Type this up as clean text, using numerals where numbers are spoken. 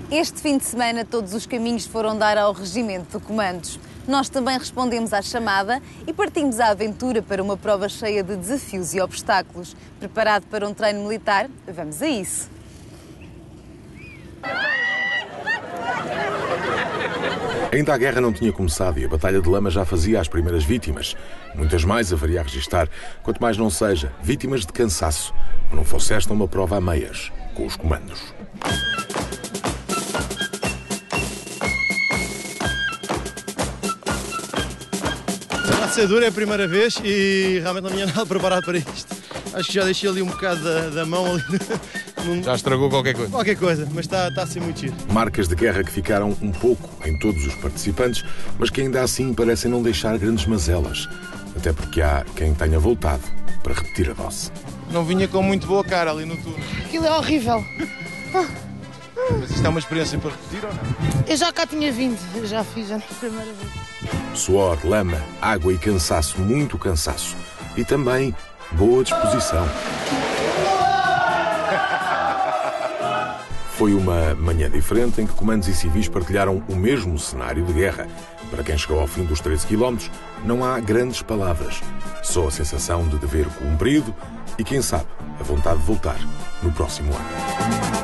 Este fim de semana todos os caminhos foram dar ao Regimento de Comandos. Nós também respondemos à chamada e partimos à aventura para uma prova cheia de desafios e obstáculos. Preparado para um treino militar? Vamos a isso! Ainda a guerra não tinha começado e a Batalha de Lama já fazia as primeiras vítimas. Muitas mais haveria a registar, quanto mais não seja, vítimas de cansaço, ou não fosse esta uma prova a meias, com os comandos. A ser dura é a primeira vez e realmente não tinha nada preparado para isto. Acho que já deixei ali um bocado da mão ali. Já estragou qualquer coisa? Qualquer coisa, mas está a ser muito giro. Marcas de guerra que ficaram um pouco em todos os participantes, mas que ainda assim parecem não deixar grandes mazelas. Até porque há quem tenha voltado para repetir a dose. Não vinha com muito boa cara ali no turno. Aquilo é horrível. Mas isto é uma experiência para repetir ou não? Eu já cá tinha vindo, eu já fiz a primeira vez. Suor, lama, água e cansaço, muito cansaço. E também boa disposição. Foi uma manhã diferente em que comandos e civis partilharam o mesmo cenário de guerra. Para quem chegou ao fim dos 13 km, não há grandes palavras. Só a sensação de dever cumprido e, quem sabe, a vontade de voltar no próximo ano.